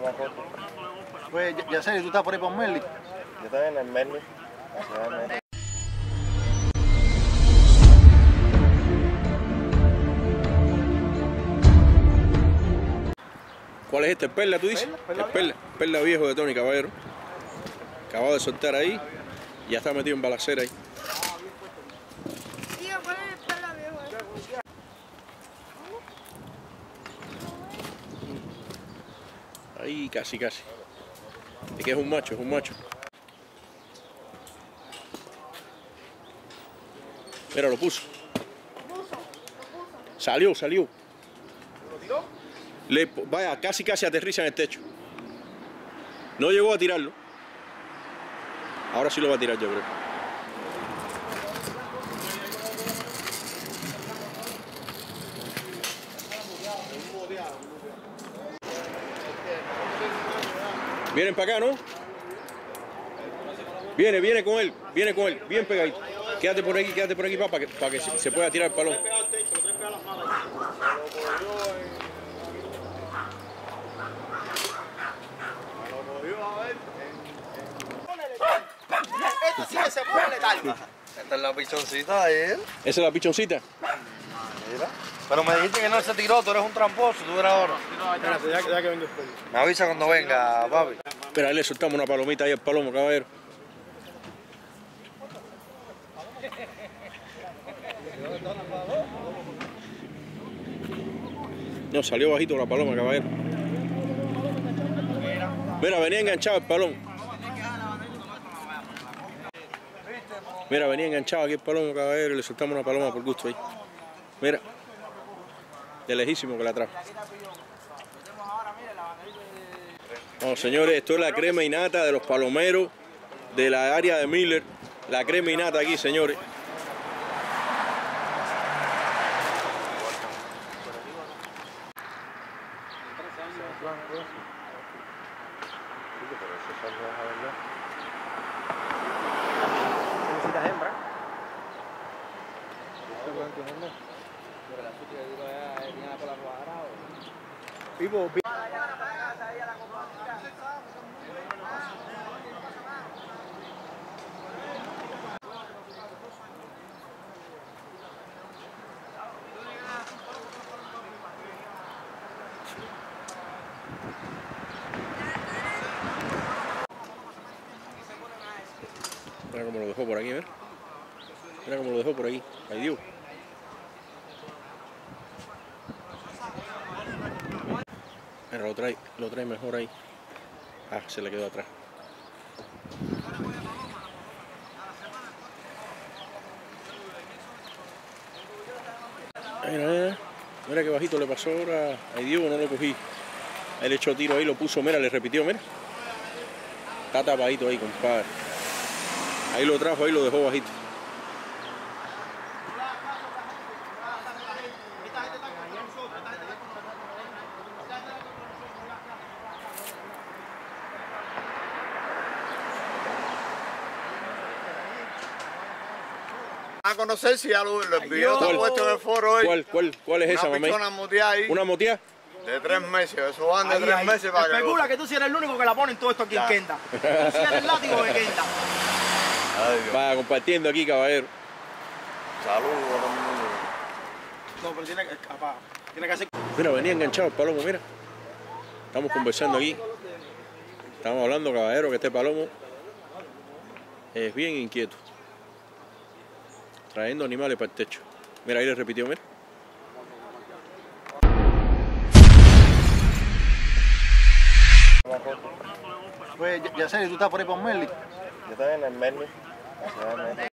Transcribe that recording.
Pues ya sé, tú estás por ahí por Merli. Yo también en Merli. ¿Cuál es este? ¿El Perla, tú dices? El Perla viejo de Tony Caballero. Acabado de soltar ahí. Y ya está metido en balacera ahí. Tío, ¿cuál es el Perla viejo? Ahí casi. Es que es un macho, Mira, lo puso. Salió. ¿Lo tiró? Vaya, casi aterriza en el techo. No llegó a tirarlo. Ahora sí lo va a tirar, yo creo. Vienen para acá, ¿no? Viene con él, bien pegadito. Quédate por aquí, papá, para que se pueda tirar el balón. Esto sí que se pone letal. Esta es la pichoncita de él. ¿Esa es la pichoncita? Mira. Pero me dijiste que no se tiró, tú eres un tramposo, tú eres ahora. Espérate, ya que vengo después. Me avisa cuando venga, papi. Espera, le soltamos una palomita ahí al palomo, caballero. No, salió bajito la paloma, caballero. Mira, venía enganchado el palomo. Mira, venía enganchado aquí el palomo, caballero, y le soltamos una paloma por gusto ahí. Mira, de lejísimo que la trajo. Vamos, señores, esto es la crema innata de los palomeros de la área de Miller. La crema innata aquí, señores. Necesitas hembra. Vivo. Mira cómo lo dejó por aquí, ¿ves? Mira cómo lo dejó por aquí. Ay, Dios. Mira, lo trae mejor ahí. Ah, se le quedó atrás. Mira qué bajito le pasó ahora. Ay, Dios, no lo cogí. Él echó tiro ahí, lo puso, mira, le repitió, mira. Está tapadito ahí, compadre. Ahí lo trajo, ahí lo dejó bajito. A conocer si ya lo envió, está puesto en el foro hoy. ¿Cuál es esa, mamá? Una pichona moteada ahí. ¿Una moteada? De 3 meses, eso van de 3 meses para que... Especula que tú sí eres el único que la pone en todo esto aquí en Kenda. Tú sí eres el látigo de Kenda. Vaya, compartiendo aquí, caballero. Saludos a todo el mundo. No, pero tiene que hacer... Mira, venía enganchado el palomo, mira. Estamos conversando aquí. Estamos hablando, caballero, que este palomo es bien inquieto. Trayendo animales para el techo. Mira, ahí le repitió, mira. Pues ya sé, tú estás por ahí por Merli. Yo también en Merli.